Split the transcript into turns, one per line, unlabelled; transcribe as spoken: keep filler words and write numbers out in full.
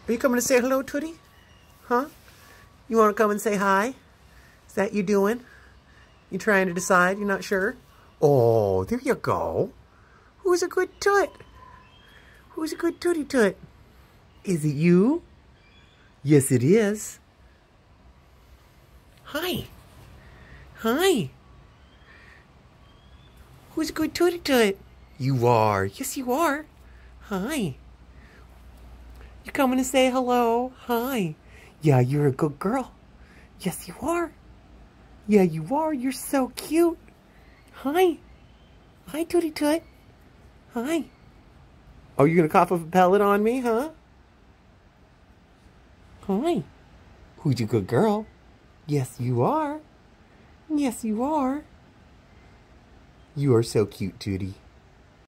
Are you coming to say hello, Tootie? Huh? You want to come and say hi? Is that you doing? You trying to decide? You're not sure? Oh, there you go. Who's a good toot? Who's a good tootie toot? Is it you? Yes, it is. Hi. Hi. Who's a good tootie toot? You are. Yes, you are. Hi. You coming to say hello? Hi. Yeah, you're a good girl. Yes, you are. Yeah, you are. You're so cute. Hi. Hi, Tootie Toot. Hi. Oh, you gonna cough up a pellet on me, huh? Hi. Who's your good girl? Yes, you are. Yes, you are. You are so cute, Tootie.